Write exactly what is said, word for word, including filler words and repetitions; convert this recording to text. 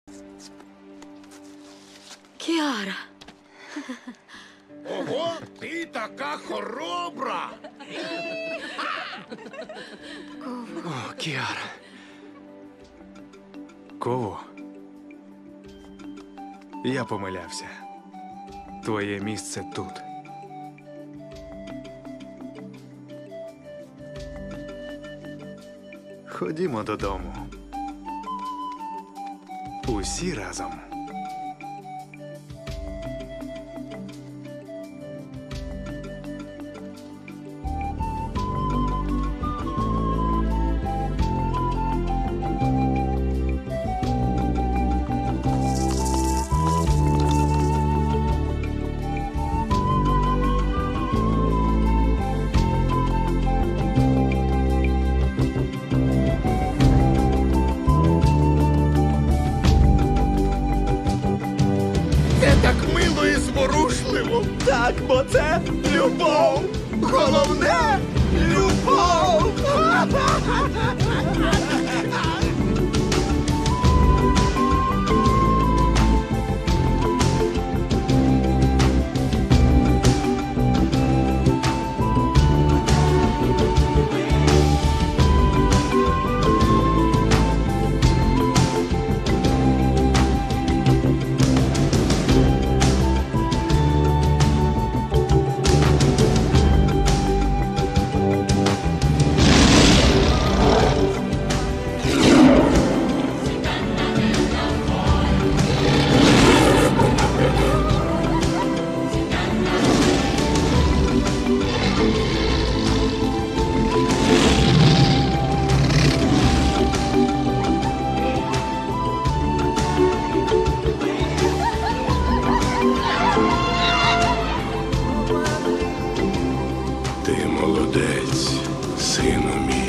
Кіара. Ого, ти така хоробра! О, Кіара. Кову. Я помилявся. Твоє місце тут. Ходімо додому. Усі разом. Це так мило і зворушливо. Так, бо це любов. Головне любов. Ти молодець, сину мій.